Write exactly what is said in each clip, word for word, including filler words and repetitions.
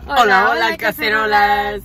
Hola, hola, hola cacerolas.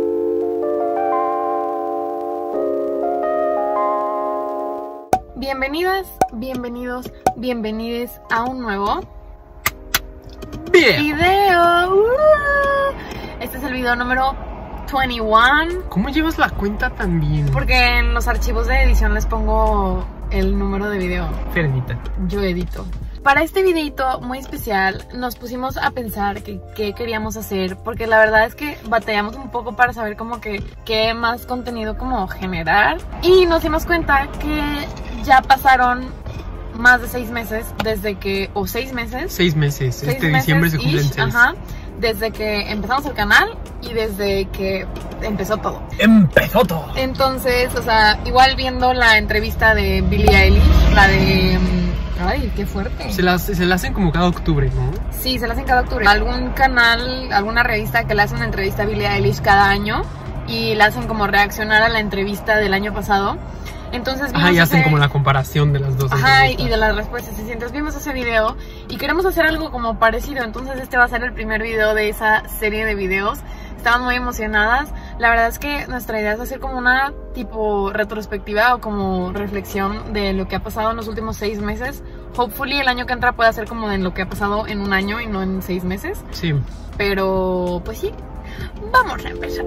Bienvenidas, bienvenidos, bienvenides a un nuevo video. video. Uh, este es el video número veintiuno. ¿Cómo llevas la cuenta tan bien? Porque en los archivos de edición les pongo el número de video. Perdita. Yo edito. Para este videito muy especial nos pusimos a pensar que qué queríamos hacer, porque la verdad es que batallamos un poco para saber como que qué más contenido como generar, y nos dimos cuenta que ya pasaron más de seis meses desde que, o seis meses Seis meses, seis este meses diciembre se cumplen ish, seis. Ajá, desde que empezamos el canal y desde que empezó todo. Empezó todo. Entonces, o sea, igual viendo la entrevista de Billie Eilish, la de... Ay, qué fuerte. Se la se la hacen como cada octubre, ¿no? Sí, se la hacen cada octubre. Algún canal, alguna revista que le hace una entrevista a Billie Eilish cada año y la hacen como reaccionar a la entrevista del año pasado. Entonces vimos Ajá, y hacen ese... como la comparación de las dos. Ajá, y de las respuestas. Y entonces vimos ese video y queremos hacer algo como parecido. Entonces este va a ser el primer video de esa serie de videos. Estamos muy emocionadas. La verdad es que nuestra idea es hacer como una tipo retrospectiva o como reflexión de lo que ha pasado en los últimos seis meses. Hopefully el año que entra pueda ser como en lo que ha pasado en un año y no en seis meses. Sí. Pero pues sí, vamos a empezar.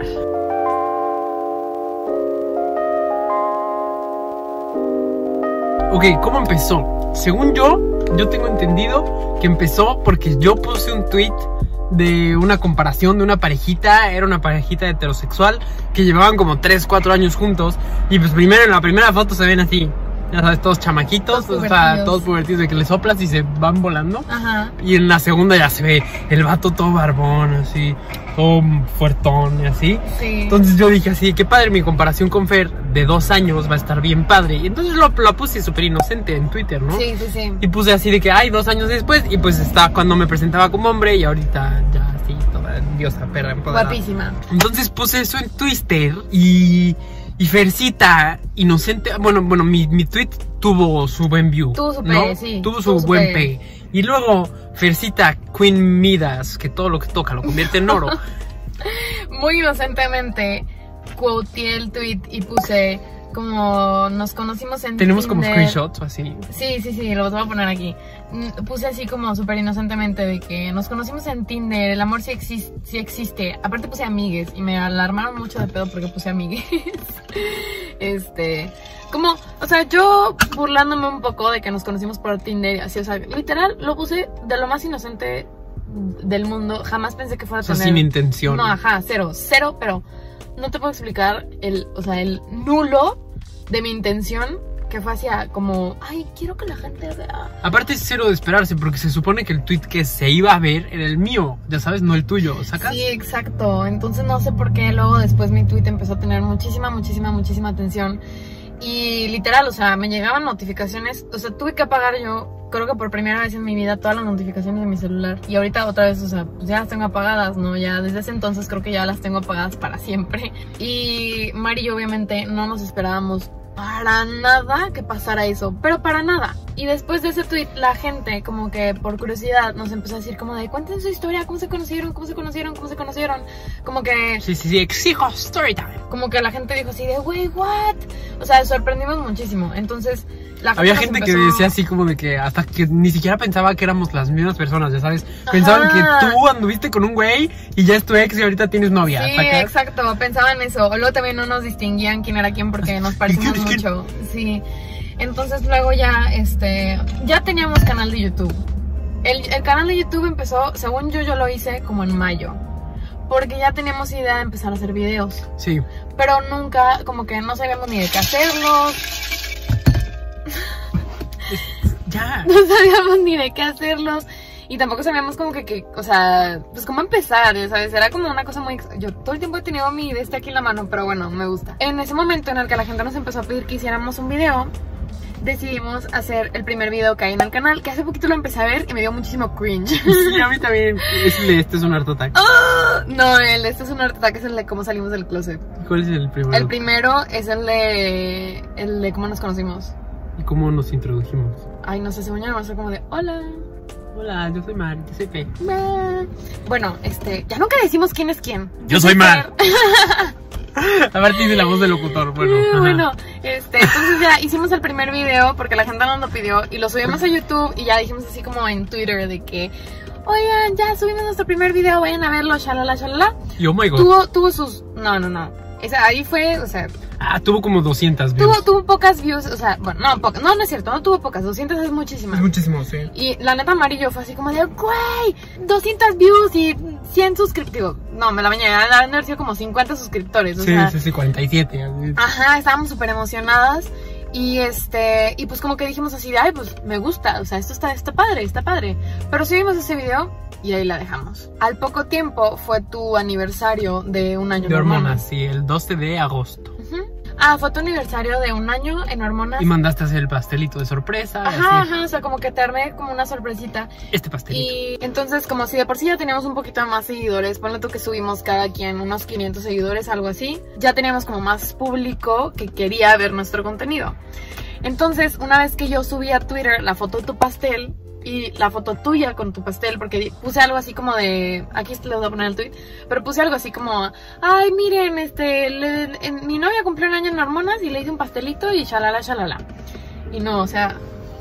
Ok, ¿cómo empezó? Según yo, yo tengo entendido que empezó porque yo puse un tweet de una comparación de una parejita. Era una parejita heterosexual que llevaban como tres, cuatro años juntos. Y pues primero en la primera foto se ven así, ya sabes, todos chamaquitos, Todos o sea, todos pubertidos, de que le soplas y se van volando. Ajá. Y en la segunda ya se ve el vato todo barbón, así, todo fuertón y así. Sí. Entonces yo dije así, qué padre, mi comparación con Fer de dos años va a estar bien padre. Y entonces lo, lo puse súper inocente en Twitter, ¿no? Sí, sí, sí. Y puse así de que, ay, dos años después. Y pues está cuando me presentaba como hombre y ahorita ya así, toda diosa, perra, empoderada. Guapísima. Entonces puse eso en Twitter y... Y Fercita, inocente, bueno, bueno, mi, mi tweet tuvo su buen view, Tuvo su ¿no? pegue, sí. Tuvo su Tuvo su buen pegue. pegue. Y luego Fercita, Queen Midas, que todo lo que toca lo convierte en oro. Muy inocentemente quoteé el tweet y puse como nos conocimos en Tenemos como Tinder. screenshots o así. Sí, sí, sí, los voy a poner aquí. Puse así como súper inocentemente de que nos conocimos en Tinder, el amor sí, exis sí existe. Aparte puse amigues y me alarmaron mucho de pedo porque puse amigues. Este, como, o sea, yo burlándome un poco de que nos conocimos por Tinder y así, o sea, literal lo puse de lo más inocente del mundo. Jamás pensé que fuera a O sea, tener... sin intención. No, ajá, cero, cero, pero no te puedo explicar el, o sea, el nulo de mi intención, que fue hacia como, ay, quiero que la gente vea. Aparte es cero de esperarse, porque se supone que el tweet que se iba a ver era el mío, ya sabes, no el tuyo, ¿sacas? Sí, exacto. Entonces no sé por qué luego después mi tweet empezó a tener muchísima, muchísima, muchísima atención. Y literal, o sea, me llegaban notificaciones, o sea, tuve que apagar yo, creo que por primera vez en mi vida, todas las notificaciones de mi celular. Y ahorita otra vez, o sea, pues ya las tengo apagadas, ¿no? Ya desde ese entonces creo que ya las tengo apagadas para siempre. Y Mari y yo obviamente no nos esperábamos para nada que pasara eso, pero para nada. Y después de ese tweet, la gente como que por curiosidad nos empezó a decir como de, cuenten su historia, cómo se conocieron, cómo se conocieron, cómo se conocieron. Como que... Sí, sí, sí, exijo story time. Como que la gente dijo así de, wey, what? O sea, sorprendimos muchísimo. Entonces, la gente Había nos gente empezó... que decía así como de que hasta que ni siquiera pensaba que éramos las mismas personas, ya sabes. Pensaban Ajá. que tú anduviste con un güey y ya es tu ex y ahorita tienes novia. Sí, ¿sacas? exacto, pensaban eso. O luego también no nos distinguían quién era quién porque nos parecimos mucho. Sí. Entonces luego ya, este, ya teníamos canal de YouTube. El, el canal de YouTube empezó, según yo, yo lo hice como en mayo. Porque ya teníamos idea de empezar a hacer videos. Sí. Pero nunca, como que no sabíamos ni de qué hacerlos. Ya. No sabíamos ni de qué hacerlos. Y tampoco sabíamos como que, que, o sea, pues cómo empezar, ¿sabes? Era como una cosa muy... Yo todo el tiempo he tenido mi de este aquí en la mano, pero bueno, me gusta. En ese momento en el que la gente nos empezó a pedir que hiciéramos un video, decidimos hacer el primer video que hay en el canal, que hace poquito lo empecé a ver y me dio muchísimo cringe. Sí, a mí también. Es el de este es un art attack. ¡Oh! No, el este es un art attack, es el de cómo salimos del closet. ¿Cuál es el primero? El primero es el de... el de cómo nos conocimos. ¿Y cómo nos introdujimos? Ay, no sé, según yo me va a ser como de, hola. Hola, yo soy Mar, yo soy Fe. Bueno, este, ya nunca decimos quién es quién. Yo soy Mar. A ver, tiene la voz del locutor. Bueno, uh, bueno, este, entonces ya hicimos el primer video porque la gente nos lo pidió y lo subimos a YouTube y ya dijimos así como en Twitter de que, oigan, ya subimos nuestro primer video, vayan a verlo, shalala, shalala. Y oh my god. Tuvo, tuvo sus, no, no, no. Esa, ahí fue, o sea... Ah, tuvo como doscientas views. Tuvo, tuvo pocas views, o sea, bueno, no, pocas, no, no es cierto, no tuvo pocas, doscientas es muchísimas. Es muchísimo, sí. Y la neta amarillo fue así como de, güey, doscientas views y cien suscriptores. No, me la bañé, han de haber sido como cincuenta suscriptores. O sí, sea, sí, sí, cuarenta y siete. Ajá, estábamos súper emocionadas. Y este, y pues como que dijimos así de, ay, pues me gusta, o sea, esto está, está padre, está padre. Pero subimos ese video y ahí la dejamos. Al poco tiempo fue tu aniversario de un año de hormonas. hormonas. Sí, el doce de agosto. Uh-huh. Ah, fue tu aniversario de un año en hormonas. Y mandaste a hacer el pastelito de sorpresa. Ajá, así. ajá, o sea, como que te armé como una sorpresita. Este pastelito. Y entonces, como si de por sí ya teníamos un poquito más seguidores, ponle tú que subimos cada quien unos quinientos seguidores, algo así, ya teníamos como más público que quería ver nuestro contenido. Entonces, una vez que yo subí a Twitter la foto de tu pastel y la foto tuya con tu pastel, porque puse algo así como de, aquí les voy a poner el tweet, pero puse algo así como, ay, miren, este, le, en, mi novia cumplió un año en hormonas y le hice un pastelito y shalala, shalala. Y no, o sea...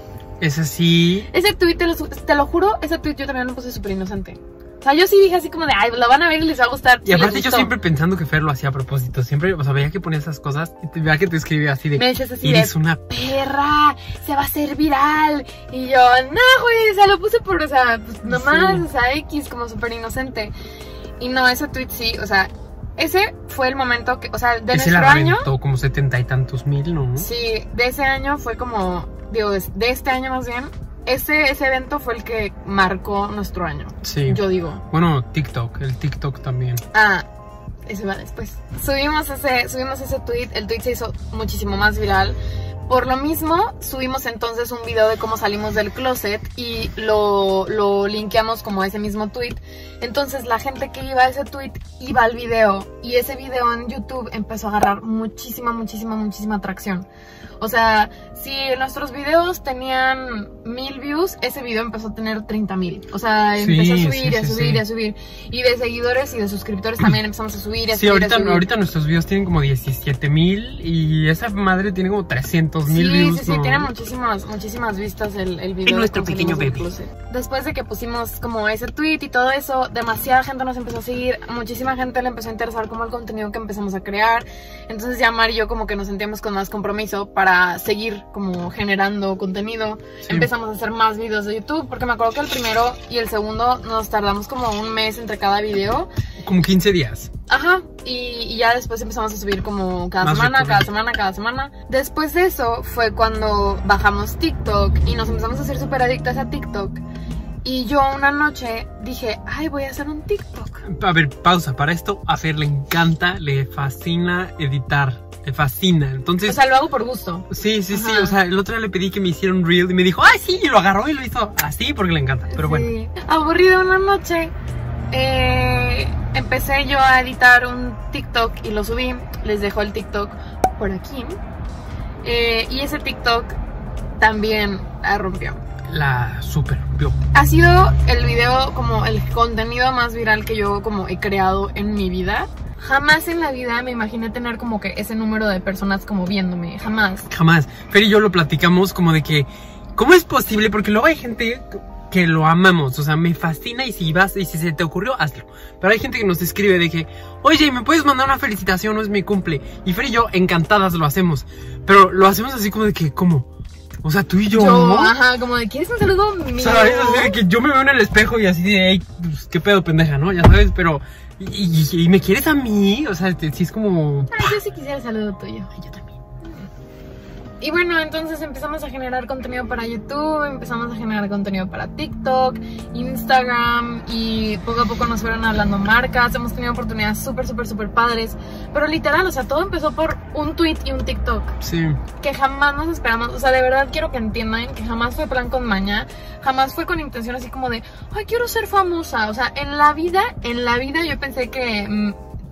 Es así. Ese tweet, te lo, te lo juro, ese tweet yo también lo puse súper inocente. O sea, yo sí dije así como de, ay, lo van a ver y les va a gustar. Y aparte yo siempre pensando que Fer lo hacía a propósito. Siempre, o sea, veía que ponía esas cosas y te, veía que te escribía así de... Me decías así eres de, una perra, se va a hacer viral. Y yo, no, güey, o sea, lo puse por, o sea, pues nomás, sí. O sea, X, como súper inocente. Y no, ese tweet sí, o sea, ese fue el momento que, o sea, de ese nuestro la año... como setenta y tantos mil, ¿no? Sí, de ese año fue como, digo, de este año más bien... Ese, ese evento fue el que marcó nuestro año. Sí. Yo digo. Bueno, TikTok, el TikTok también. Ah, ese va después. Subimos ese, subimos ese tweet, el tweet se hizo muchísimo más viral. Por lo mismo, subimos entonces un video de cómo salimos del closet y lo, lo linkeamos como a ese mismo tweet. Entonces la gente que iba a ese tweet iba al video y ese video en YouTube empezó a agarrar muchísima, muchísima, muchísima atracción. O sea, si nuestros videos tenían mil views, ese video empezó a tener treinta mil. O sea, empezó sí, a subir sí, y a sí, subir sí. y a subir. Y de seguidores y de suscriptores también empezamos a subir y a sí, subir. Ahorita, a subir. ahorita nuestros videos tienen como diecisiete mil y esa madre tiene como trescientos mil sí, views. Sí, sí, ¿no? sí, tiene muchísimas, muchísimas vistas el, el video. En nuestro pequeño bebé. Después de que pusimos como ese tweet y todo eso, demasiada gente nos empezó a seguir. Muchísima gente le empezó a interesar como el contenido que empezamos a crear. Entonces ya Mar y yo como que nos sentíamos con más compromiso para seguir como generando contenido. Sí. Empezamos a hacer más videos de YouTube, porque me acuerdo que el primero y el segundo nos tardamos como un mes entre cada video. Como quince días. Ajá, y, y ya después empezamos a subir como cada más semana, cada semana, cada semana. Después de eso fue cuando bajamos TikTok y nos empezamos a hacer súper adictas a TikTok. Y yo una noche dije, ay, voy a hacer un TikTok. A ver, pausa, para esto a Fer le encanta, le fascina editar. Me fascina, entonces... O sea, lo hago por gusto. Sí, sí, Ajá. sí, o sea, el otro día le pedí que me hiciera un reel y me dijo, ¡ay, sí! Y lo agarró y lo hizo así porque le encanta, pero sí. bueno. Aburrido una noche, eh, empecé yo a editar un TikTok y lo subí. Les dejo el TikTok por aquí. Eh, y ese TikTok también la rompió. La super rompió. Ha sido el video, como el contenido más viral que yo como he creado en mi vida. Jamás en la vida me imaginé tener como que ese número de personas como viéndome, jamás. Jamás. Fer y yo lo platicamos como de que, ¿cómo es posible? Porque luego hay gente que lo amamos, o sea, me fascina y si vas, y si se te ocurrió, hazlo. Pero hay gente que nos escribe de que, oye, ¿me puedes mandar una felicitación? No es mi cumple. Y Fer y yo, encantadas, lo hacemos. Pero lo hacemos así como de que, ¿cómo? O sea, tú y yo, yo ¿no? Ajá, como de, ¿quieres un saludo mío? ¿Sabes? O sea, que yo me veo en el espejo y así de, hey, pues, qué pedo, pendeja, ¿no? Ya sabes, pero... Y, y, y me quieres a mí, o sea, sí es como... Ay, yo sí quisiera el saludo tuyo. Ay, yo también. Y bueno, entonces empezamos a generar contenido para YouTube, empezamos a generar contenido para TikTok, Instagram, y poco a poco nos fueron hablando marcas. Hemos tenido oportunidades súper, súper, súper padres. Pero literal, o sea, todo empezó por un tweet y un TikTok. Sí. Que jamás nos esperamos. O sea, de verdad quiero que entiendan que jamás fue plan con maña. Jamás fue con intención así como de, ay, quiero ser famosa. O sea, en la vida, en la vida yo pensé que... Mmm,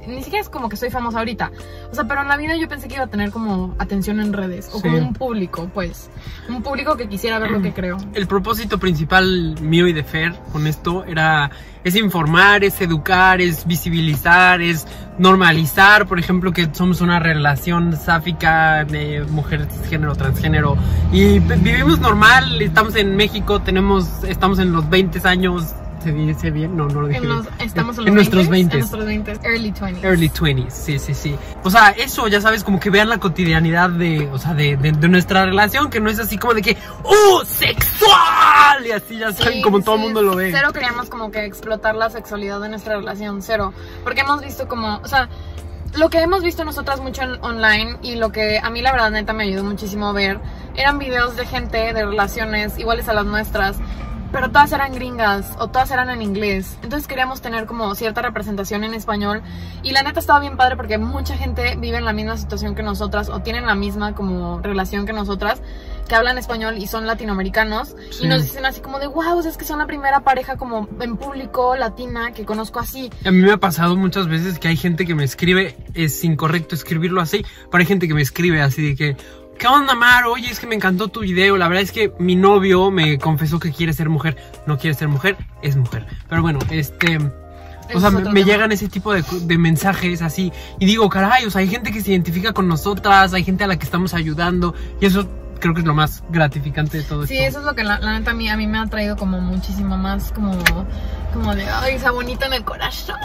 ni siquiera es como que soy famosa ahorita. O sea, pero en la vida yo pensé que iba a tener como atención en redes. O sí. como un público, pues. Un público que quisiera ver lo que creo. El propósito principal mío y de Fer con esto era... Es informar, es educar, es visibilizar, es normalizar, por ejemplo, que somos una relación sáfica de mujer cisgénero, transgénero y vivimos normal, estamos en México, tenemos, estamos en los veinte años. ¿Se dice bien? No, no lo dije en los, bien. Estamos en, en, los nuestros veinte. veinte. En nuestros veinte. Early twenties. Early twenties, sí, sí, sí. O sea, eso, ya sabes, como que vean la cotidianidad de, o sea, de, de, de nuestra relación, que no es así como de que, ¡uh! ¡Sexual! Y así, ya saben, sí, como sí, todo el mundo lo ve. Cero queríamos como que explotar la sexualidad de nuestra relación, cero. Porque hemos visto como, o sea, lo que hemos visto nosotras mucho en online y lo que a mí la verdad neta me ayudó muchísimo a ver, eran videos de gente de relaciones iguales a las nuestras, pero todas eran gringas o todas eran en inglés. Entonces queríamos tener como cierta representación en español. Y la neta estaba bien padre porque mucha gente vive en la misma situación que nosotras o tienen la misma como relación que nosotras, que hablan español y son latinoamericanos. Sí. Y nos dicen así como de wow, es que son la primera pareja como en público latina que conozco así. A mí me ha pasado muchas veces que hay gente que me escribe, es incorrecto escribirlo así, pero hay gente que me escribe así de que ¿qué onda, Mar? Oye, es que me encantó tu video. La verdad es que mi novio me confesó que quiere ser mujer. No quiere ser mujer, es mujer. Pero bueno, este... O sea, me, me llegan ese tipo de, de mensajes así. Y digo, caray, o sea, hay gente que se identifica con nosotras, hay gente a la que estamos ayudando. Y eso creo que es lo más gratificante de todo esto. Sí, eso es lo que la, la neta a mí, a mí me ha traído como muchísimo más como, como de, ay, esa bonita en el corazón.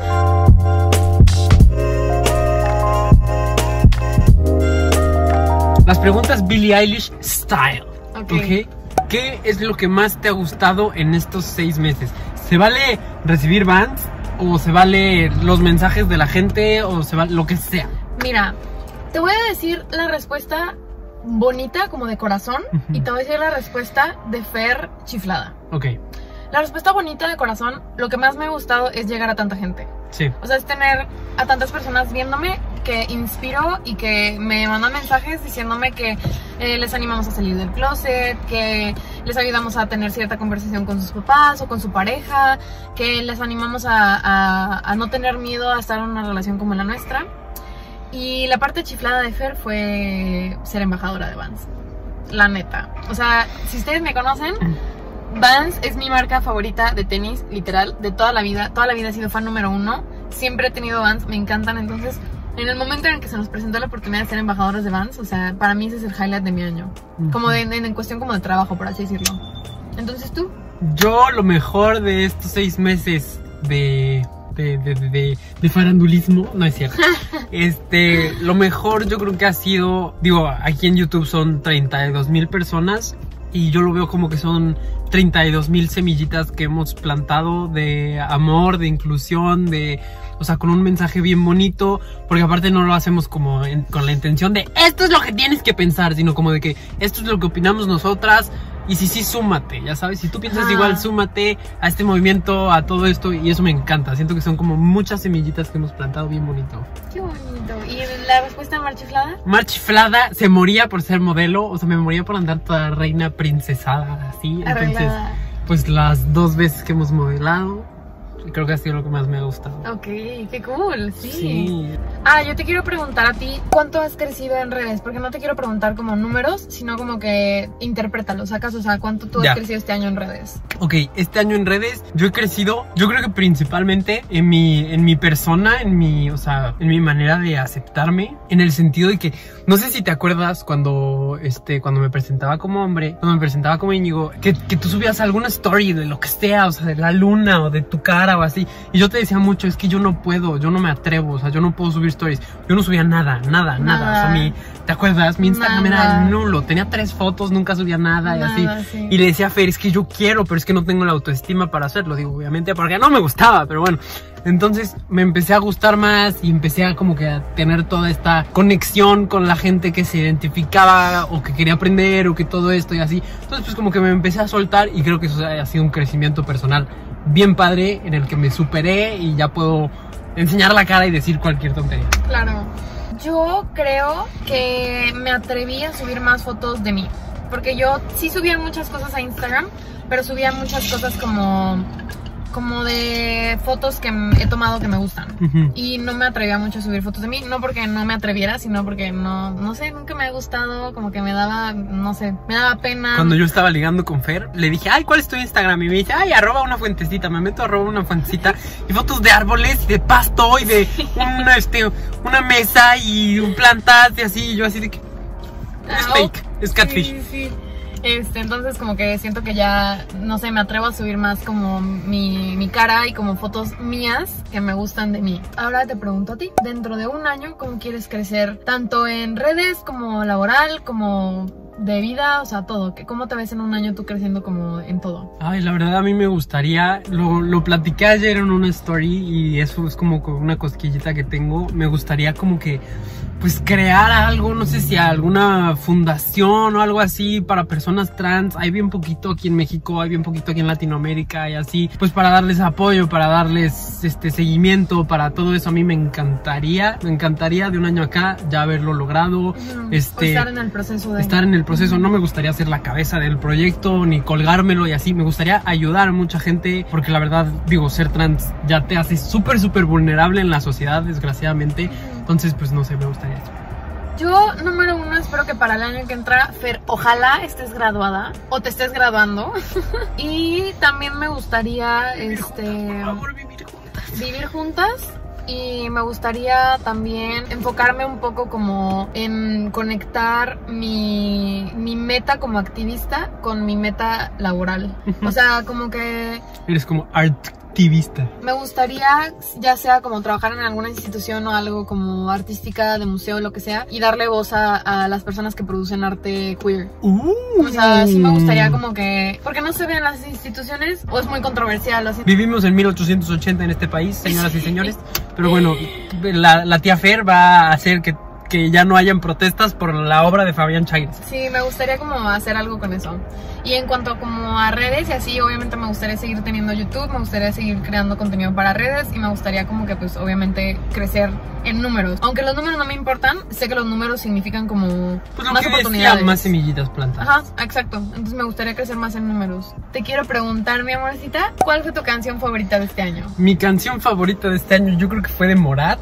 Las preguntas Billie Eilish style. Okay. ¿Okay? ¿Qué es lo que más te ha gustado en estos seis meses? ¿Se vale recibir Vans? ¿O se vale los mensajes de la gente? ¿O se vale lo que sea? Mira, te voy a decir la respuesta bonita como de corazón. Uh-huh. Y te voy a decir la respuesta de Fer chiflada. Ok. La respuesta bonita de corazón, lo que más me ha gustado es llegar a tanta gente. Sí. O sea, es tener a tantas personas viéndome que inspiro y que me mandan mensajes diciéndome que eh, les animamos a salir del closet, que les ayudamos a tener cierta conversación con sus papás o con su pareja, que les animamos a, a, a no tener miedo a estar en una relación como la nuestra. Y la parte chiflada de Fer fue ser embajadora de Vans. La neta. O sea, si ustedes me conocen, Vans es mi marca favorita de tenis, literal, de toda la vida. Toda la vida he sido fan número uno. Siempre he tenido Vans, me encantan. Entonces, en el momento en el que se nos presentó la oportunidad de ser embajadoras de Vans, o sea, para mí ese es el highlight de mi año. Uh-huh. Como de, en, en cuestión como de trabajo, por así decirlo. Entonces, ¿tú? Yo, lo mejor de estos seis meses de... De, de, de, de farandulismo, no es cierto. Este, lo mejor yo creo que ha sido, digo, aquí en YouTube son treinta y dos mil personas y yo lo veo como que son treinta y dos mil semillitas que hemos plantado de amor, de inclusión, de, o sea, con un mensaje bien bonito, porque aparte no lo hacemos como en, con la intención de esto es lo que tienes que pensar, sino como de que esto es lo que opinamos nosotras. Y si sí, súmate, ya sabes, si tú piensas ah. igual, súmate a este movimiento, a todo esto, y eso me encanta. Siento que son como muchas semillitas que hemos plantado bien bonito. Qué bonito. ¿Y la respuesta de Mar Chiflada? Mar Chiflada se moría por ser modelo, o sea, me moría por andar toda reina princesada, así. Arreglada. Entonces, pues las dos veces que hemos modelado, creo que ha sido lo que más me ha gustado. Ok, qué cool, sí. sí. Ah, yo te quiero preguntar a ti, ¿cuánto has crecido en redes? Porque no te quiero preguntar como números, sino como que interprétalo, sacas, o sea, ¿cuánto tú ya. has crecido este año en redes? Ok, este año en redes yo he crecido, yo creo que principalmente en mi, en mi persona, en mi, o sea, en mi manera de aceptarme, en el sentido de que, no sé si te acuerdas cuando, este, cuando me presentaba como hombre, cuando me presentaba como Íñigo, que, que tú subías alguna story de lo que sea, o sea, de la luna o de tu cara o así, y yo te decía mucho, es que yo no puedo, yo no me atrevo, o sea, yo no puedo subir stories, yo no subía nada, nada, nada, nada. O sea, mi, ¿te acuerdas? Mi Instagram nada. Era nulo, tenía tres fotos, nunca subía nada, nada y así, sí. Y le decía a Fer, es que yo quiero, pero es que no tengo la autoestima para hacerlo, digo, obviamente, porque no me gustaba, pero bueno. Entonces me empecé a gustar más y empecé a como que a tener toda esta conexión con la gente que se identificaba o que quería aprender o que todo esto y así. Entonces pues como que me empecé a soltar y creo que eso ha sido un crecimiento personal bien padre en el que me superé y ya puedo enseñar la cara y decir cualquier tontería. Claro. Yo creo que me atreví a subir más fotos de mí, porque yo sí subía muchas cosas a Instagram, pero subía muchas cosas como como de fotos que he tomado que me gustan. Uh-huh. Y no me atrevía mucho a subir fotos de mí, no porque no me atreviera, sino porque no, no sé, nunca me ha gustado, como que me daba, no sé, me daba pena. Cuando yo estaba ligando con Fer, le dije, ay, ¿cuál es tu Instagram? Y me dice, ay, arroba una fuentecita, me meto a arroba una fuentecita y fotos de árboles, de pasto y de una, este, una mesa y un plantas y así, y yo así de que es oh, fake, es catfish. Sí, sí. Este, entonces como que siento que ya, no sé, me atrevo a subir más como mi, mi cara y como fotos mías que me gustan de mí. Ahora te pregunto a ti, dentro de un año, ¿cómo quieres crecer? Tanto en redes como laboral, como de vida, o sea, todo. ¿Cómo te ves en un año tú creciendo como en todo? Ay, la verdad a mí me gustaría, lo, lo platiqué ayer en una story y eso es como una cosquillita que tengo. Me gustaría como que pues crear algo, no sé si alguna fundación o algo así para personas trans. Hay bien poquito aquí en México, hay bien poquito aquí en Latinoamérica y así, pues para darles apoyo, para darles este seguimiento, para todo eso. A mí me encantaría, me encantaría de un año acá ya haberlo logrado. Uh-huh. este, o estar en el proceso de... Estar en el proceso, no me gustaría ser la cabeza del proyecto ni colgármelo y así. Me gustaría ayudar a mucha gente porque la verdad, digo, ser trans ya te hace súper, súper vulnerable en la sociedad, desgraciadamente. Uh-huh. Entonces, pues no sé, me gustaría eso. Yo, número uno, espero que para el año que entra, Fer, ojalá estés graduada o te estés graduando. Y también me gustaría, vivir este... juntas, por favor, vivir juntas. Vivir juntas. Y me gustaría también enfocarme un poco como en conectar mi, mi meta como activista con mi meta laboral. O sea, como que... Eres como artivista. Me gustaría, ya sea como trabajar en alguna institución o algo como artística, de museo, lo que sea, y darle voz a, a las personas que producen arte queer. Uh. O sea, sí me gustaría como que... Porque no se ve en las instituciones, o es muy controversial. Así. Vivimos en mil ochocientos ochenta en este país, señoras y señores. Pero bueno, la, la tía Fer va a hacer que, que ya no hayan protestas por la obra de Fabián Chaires. Sí, me gustaría como hacer algo con eso. Y en cuanto como a redes y así, obviamente me gustaría seguir teniendo YouTube, me gustaría seguir creando contenido para redes y me gustaría como que pues obviamente crecer en números. Aunque los números no me importan, sé que los números significan como pues lo más que oportunidades. Decía, más semillitas plantadas. Ajá, exacto. Entonces me gustaría crecer más en números. Te quiero preguntar, mi amorcita, ¿cuál fue tu canción favorita de este año? Mi canción favorita de este año yo creo que fue de Morat.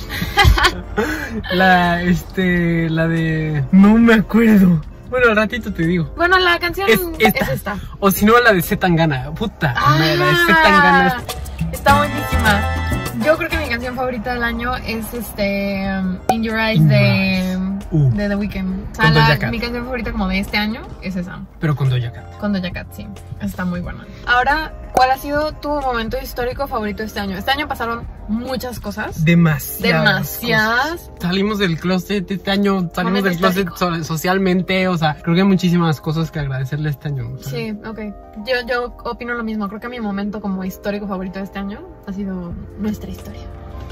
la, este, la de... No me acuerdo. Bueno, al ratito te digo. Bueno, la canción es esta. Es esta. O si no, la de Zetangana. Puta, ah, la de Zetangana. Está buenísima. Yo creo que mi canción favorita del año es este um, In Your Eyes In de, uh. de The Weeknd. O sea, con la, Doja Cat. Mi canción favorita como de este año es esa. Pero con Doja Cat. Con Doja Cat, sí. Está muy buena. Ahora, ¿cuál ha sido tu momento histórico favorito este año? Este año pasaron muchas cosas. Demasiadas. Demasiadas. Cosas. Salimos del closet este año, salimos del closet histórico. socialmente, o sea, creo que hay muchísimas cosas que agradecerle este año. ¿Sabes? Sí, ok. Yo, yo opino lo mismo. Creo que mi momento como histórico favorito de este año ha sido nuestra historia.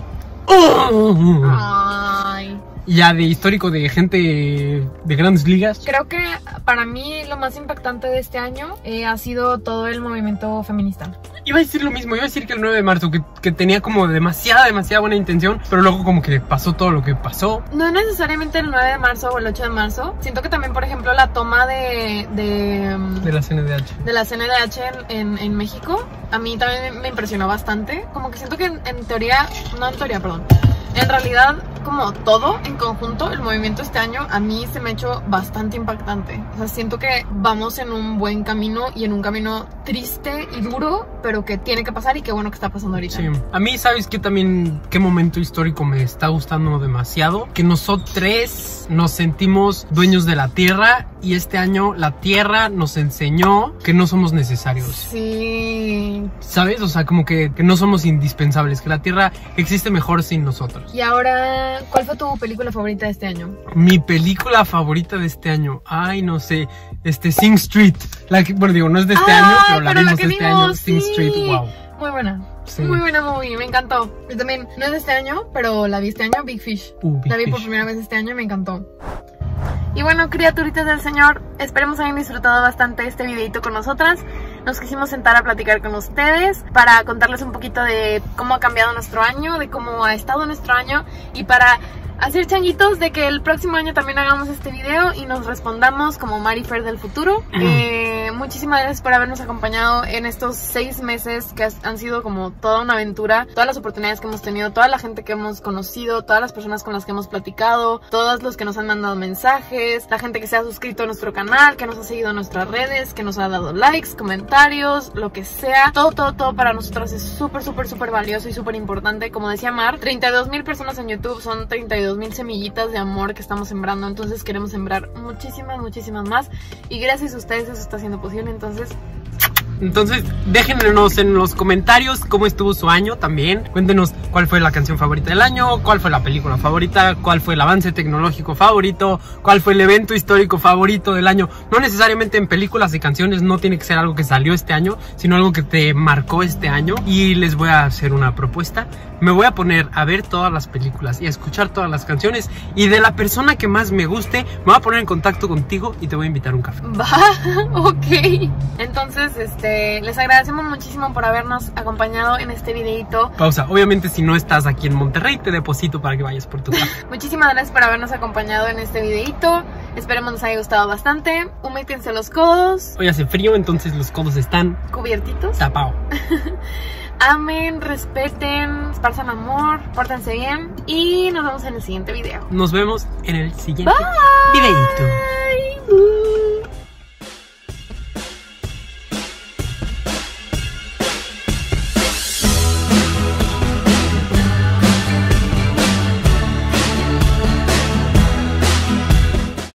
Oh. Ay. Ya de histórico de gente de grandes ligas. Creo que para mí lo más impactante de este año eh, ha sido todo el movimiento feminista. Iba a decir lo mismo, iba a decir que el nueve de marzo, que, que tenía como demasiada, demasiada buena intención, pero luego como que pasó todo lo que pasó. No necesariamente el nueve de marzo o el ocho de marzo. Siento que también, por ejemplo, la toma de... De, de la C N D H. De la C N D H en, en, en México, a mí también me impresionó bastante. Como que siento que en, en teoría, no en teoría, perdón. En realidad, como todo en conjunto, el movimiento este año a mí se me ha hecho bastante impactante. O sea, siento que vamos en un buen camino y en un camino triste y duro, pero que tiene que pasar y qué bueno que está pasando ahorita. Sí. A mí, ¿sabes qué también, qué momento histórico me está gustando demasiado? Que nosotros nos sentimos dueños de la tierra y este año la tierra nos enseñó que no somos necesarios. Sí. ¿Sabes? O sea, como que, que no somos indispensables, que la tierra existe mejor sin nosotros. Y ahora, ¿cuál fue tu película favorita de este año? Mi película favorita de este año, ay, no sé, este, Sing Street. La que, bueno, digo, no es de este ah, año, pero la pero vimos la que este vimos, año. Sí. Sing Street, wow. Muy buena. Sí. Muy buena movie, me encantó. Yo también, no es de este año, pero la vi este año, Big Fish. Uh, Big la vi Fish. por primera vez este año y me encantó. Y bueno, criaturitas del Señor, esperemos hayan disfrutado bastante este videito con nosotras. Nos quisimos sentar a platicar con ustedes para contarles un poquito de cómo ha cambiado nuestro año, de cómo ha estado nuestro año y para hacer changuitos de que el próximo año también hagamos este video y nos respondamos como Marifer del futuro. eh, Muchísimas gracias por habernos acompañado en estos seis meses que han sido como toda una aventura. Todas las oportunidades que hemos tenido, toda la gente que hemos conocido, todas las personas con las que hemos platicado, todos los que nos han mandado mensajes, la gente que se ha suscrito a nuestro canal, que nos ha seguido en nuestras redes, que nos ha dado likes, comentarios, lo que sea. Todo, todo, todo para nosotros es súper, súper, súper valioso y súper importante. Como decía Mar, treinta y dos mil personas en YouTube son treinta y dos mil semillitas de amor que estamos sembrando. Entonces queremos sembrar muchísimas, muchísimas más. Y gracias a ustedes eso está siendo posible. Entonces... Entonces, déjenos en los comentarios cómo estuvo su año también. Cuéntenos cuál fue la canción favorita del año, cuál fue la película favorita, cuál fue el avance tecnológico favorito, cuál fue el evento histórico favorito del año. No necesariamente en películas y canciones, no tiene que ser algo que salió este año, sino algo que te marcó este año. Y les voy a hacer una propuesta. Me voy a poner a ver todas las películas y a escuchar todas las canciones. Y de la persona que más me guste, me voy a poner en contacto contigo y te voy a invitar a un café. Va, ok. Entonces, este... les agradecemos muchísimo por habernos acompañado en este videito. Pausa, obviamente si no estás aquí en Monterrey te deposito para que vayas por tu café. Muchísimas gracias por habernos acompañado en este videito. Esperemos nos haya gustado bastante. Humítense los codos. Hoy hace frío, entonces los codos están cubiertitos. Tapados. Amen, respeten, esparzan amor, pórtense bien y nos vemos en el siguiente video. Nos vemos en el siguiente Bye. videito.